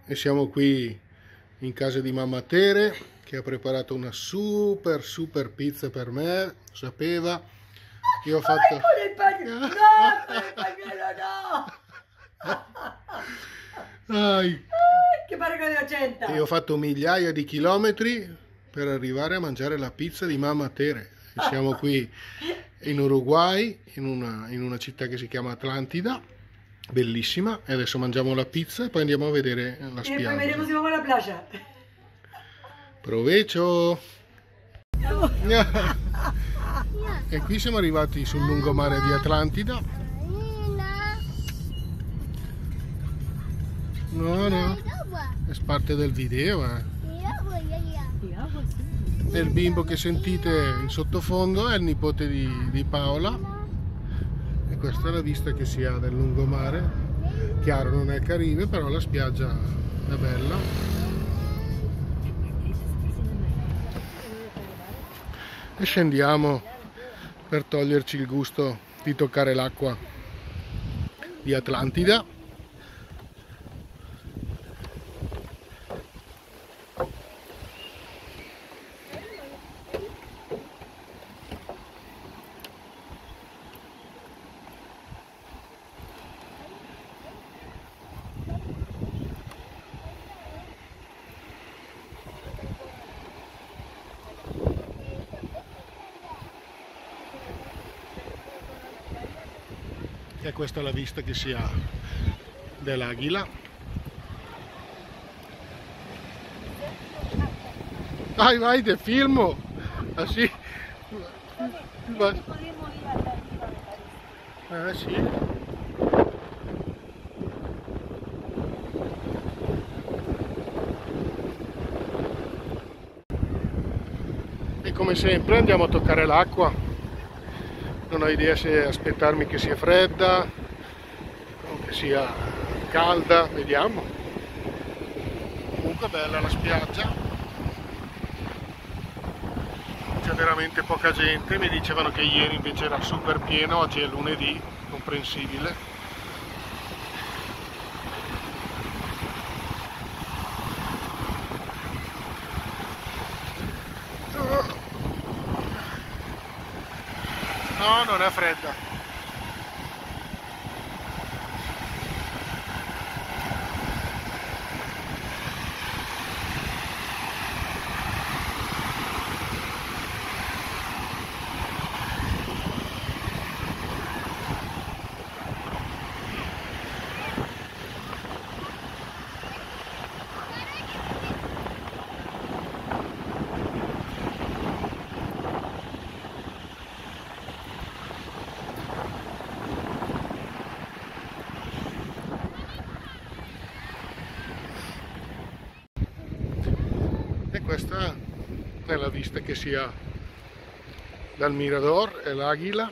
e siamo qui in casa di mamma Tere che ha preparato una super pizza per me, sapeva. Io ho fatto... No, con il pagnolo no! Ai. Che pare che ne ho 100! Io ho fatto migliaia di chilometri per arrivare a mangiare la pizza di mamma Tere. E siamo qui in Uruguay, in una città che si chiama Atlantida, bellissima, e adesso mangiamo la pizza e poi andiamo a vedere la spiaggia. E poi vedremo se vamos alla playa. Provecio! E qui siamo arrivati sul lungomare di Atlantida. No, è parte del video, E il bimbo che sentite in sottofondo è il nipote di Paola. E questa è la vista che si ha del lungomare. Chiaro, non è Caribe, però la spiaggia è bella. E scendiamo per toglierci il gusto di toccare l'acqua di Atlantida. E questa è la vista che si ha dell'Aguila. Vai, te filmo! Ah sì? Ah sì? E come sempre andiamo a toccare l'acqua. Non ho idea se aspettarmi che sia fredda o che sia calda, vediamo. Comunque bella la spiaggia, c'è veramente poca gente, mi dicevano che ieri invece era super pieno, oggi è lunedì, comprensibile. No, non è fredda. E questa è la vista che si ha dal Mirador e l'Aguila.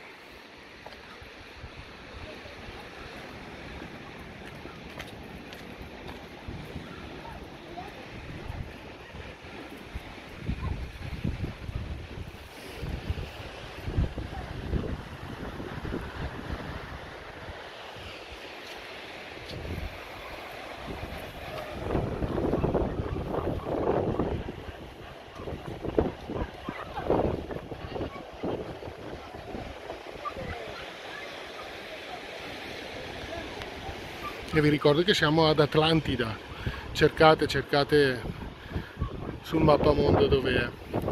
E vi ricordo che siamo ad Atlantida, cercate sul mappamondo dov'è.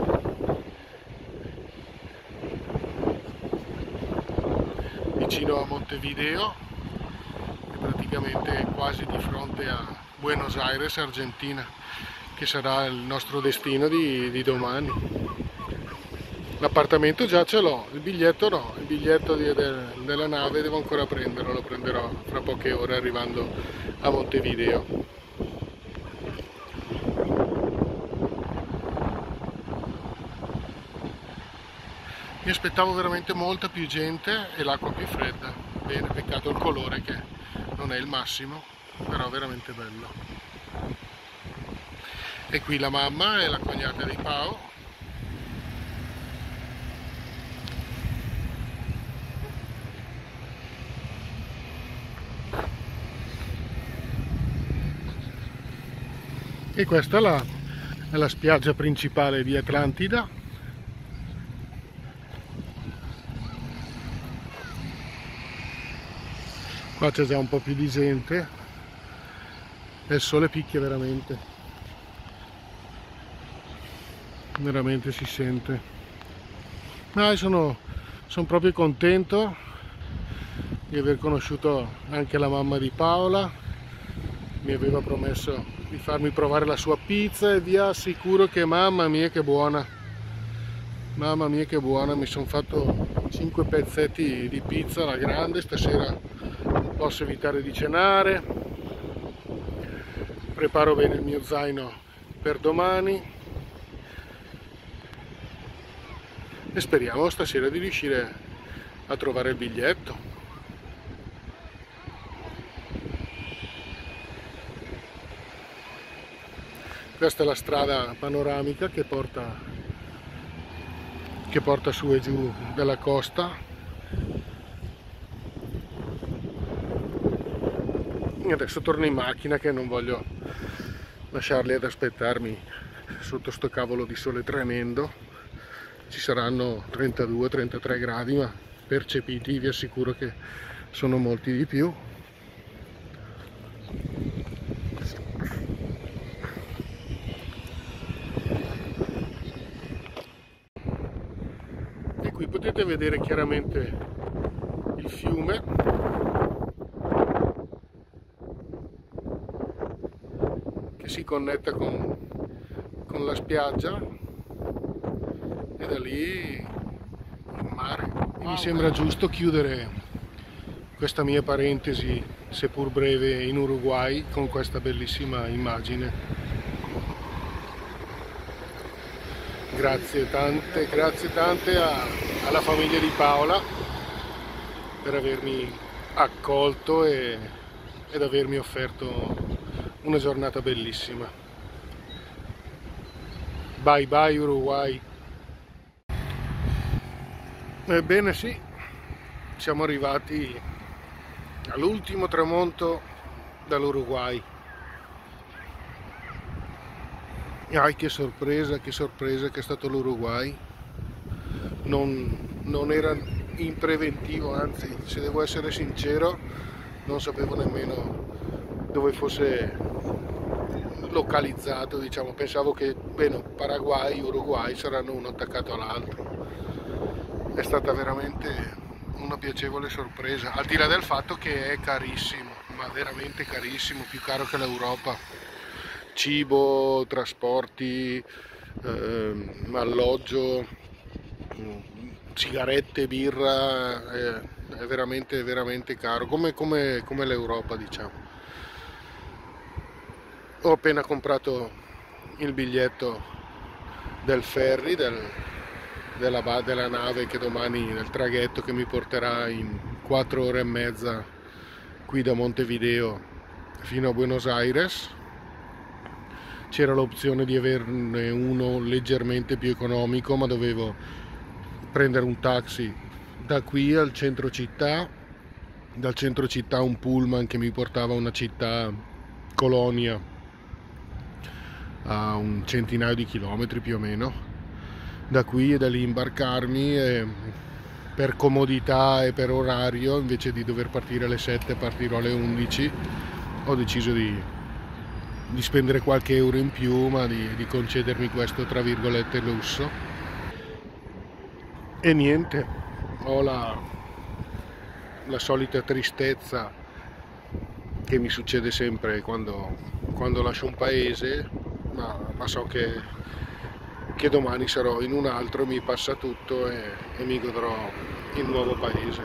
Vicino a Montevideo, e praticamente quasi di fronte a Buenos Aires, Argentina, che sarà il nostro destino di domani. L'appartamento già ce l'ho, il biglietto no, il biglietto della nave devo ancora prenderlo, lo prenderò fra poche ore arrivando a Montevideo. Mi aspettavo veramente molta più gente e l'acqua più fredda. Bene, peccato il colore che non è il massimo, però veramente bello. E qui la mamma e la cognata di Pao. E questa è la spiaggia principale di Atlantida. Qua c'è già un po' più di gente e il sole picchia veramente, veramente si sente. No, sono proprio contento di aver conosciuto anche la mamma di Paola. Mi aveva promesso di farmi provare la sua pizza e vi assicuro che mamma mia che buona, mamma mia che buona. Mi sono fatto 5 pezzetti di pizza alla grande, stasera posso evitare di cenare, preparo bene il mio zaino per domani e speriamo stasera di riuscire a trovare il biglietto. Questa è la strada panoramica che porta su e giù dalla costa. E adesso torno in macchina che non voglio lasciarli ad aspettarmi sotto sto cavolo di sole tremendo. Ci saranno 32-33 gradi, ma percepiti vi assicuro che sono molti di più. E qui potete vedere chiaramente il fiume. Che si connetta con la spiaggia e da lì il mare. E mi sembra giusto chiudere questa mia parentesi, seppur breve, in Uruguay con questa bellissima immagine. Grazie tante alla famiglia di Paola per avermi accolto ed avermi offerto una giornata bellissima. Bye bye Uruguay. Ebbene sì, siamo arrivati all'ultimo tramonto dall'Uruguay. Che sorpresa che è stato l'Uruguay. Non era in preventivo, anzi, se devo essere sincero, non sapevo nemmeno dove fosse localizzato, diciamo. Pensavo che Paraguay, Uruguay saranno uno attaccato all'altro. È stata veramente una piacevole sorpresa, al di là del fatto che è carissimo, ma veramente carissimo, più caro che l'Europa. Cibo, trasporti, alloggio, sigarette, birra, è veramente caro, come l'Europa, diciamo. Ho appena comprato il biglietto del ferry, della nave che domani, del traghetto che mi porterà in 4 ore e mezza qui da Montevideo fino a Buenos Aires. C'era l'opzione di averne uno leggermente più economico, ma dovevo prendere un taxi da qui al centro città, dal centro città un pullman che mi portava a una città colonia a un centinaio di chilometri più o meno da qui, e da lì imbarcarmi, e per comodità e per orario, invece di dover partire alle 7 partirò alle 11. Ho deciso di spendere qualche euro in più, ma di concedermi questo tra virgolette lusso. E niente, ho la solita tristezza che mi succede sempre quando lascio un paese, ma so che domani sarò in un altro, mi passa tutto e mi godrò il nuovo paese.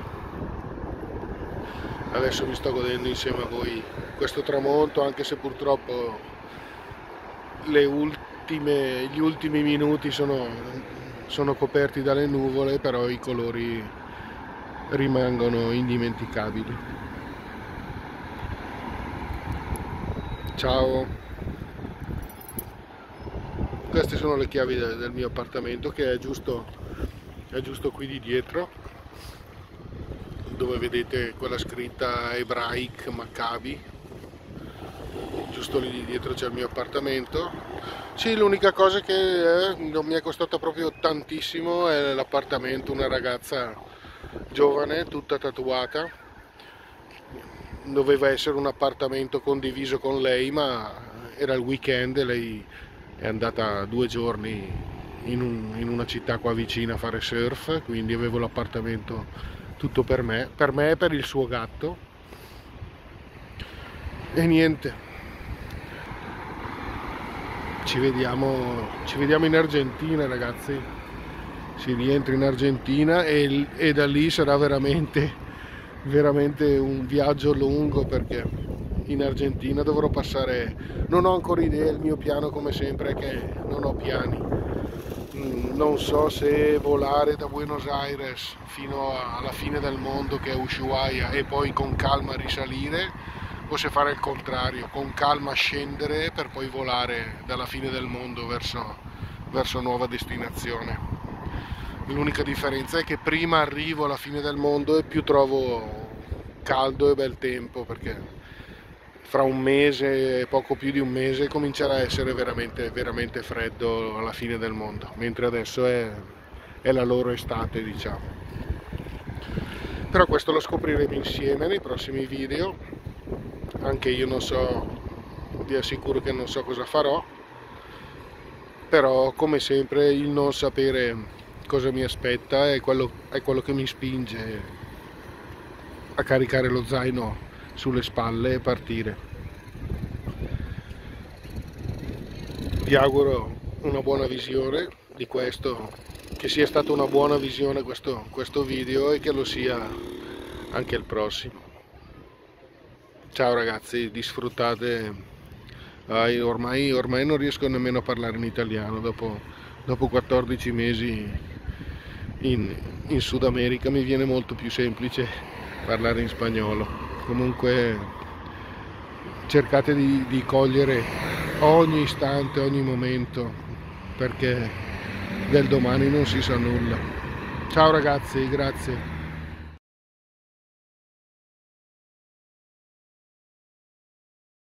Adesso mi sto godendo insieme a voi questo tramonto, anche se purtroppo gli ultimi minuti sono coperti dalle nuvole, però i colori rimangono indimenticabili. Ciao! Queste sono le chiavi del mio appartamento, che è giusto qui di dietro, dove vedete quella scritta Hebraic Maccabi. giusto lì dietro c'è il mio appartamento. Sì, l'unica cosa che non mi è costata proprio tantissimo è l'appartamento, una ragazza giovane, tutta tatuata. Doveva essere un appartamento condiviso con lei, ma era il weekend e lei è andata 2 giorni in una città qua vicina a fare surf, quindi avevo l'appartamento tutto per me e per il suo gatto. E niente, ci vediamo in Argentina, ragazzi. Si rientra in Argentina e da lì sarà veramente un viaggio lungo, perché in Argentina dovrò passare, non ho ancora idea, il mio piano come sempre è che non ho piani, non so se volare da Buenos Aires fino alla fine del mondo, che è Ushuaia, e poi con calma risalire, o se fare il contrario, con calma scendere per poi volare dalla fine del mondo verso nuova destinazione. L'unica differenza è che prima arrivo alla fine del mondo e più trovo caldo e bel tempo, perché fra un mese, poco più di un mese, comincerà a essere veramente freddo alla fine del mondo, mentre adesso è la loro estate, diciamo. Però questo lo scopriremo insieme nei prossimi video. Anche io non so, vi assicuro che non so cosa farò, però come sempre il non sapere cosa mi aspetta è quello che mi spinge a caricare lo zaino sulle spalle e partire. Vi auguro una buona visione di questo, che sia stata una buona visione questo video, e che lo sia anche il prossimo. Ciao ragazzi, disfruttate. Ormai non riesco nemmeno a parlare in italiano dopo 14 mesi in Sud America. Mi viene molto più semplice parlare in spagnolo. Comunque cercate di cogliere ogni istante, ogni momento, perché del domani non si sa nulla. Ciao ragazzi, grazie.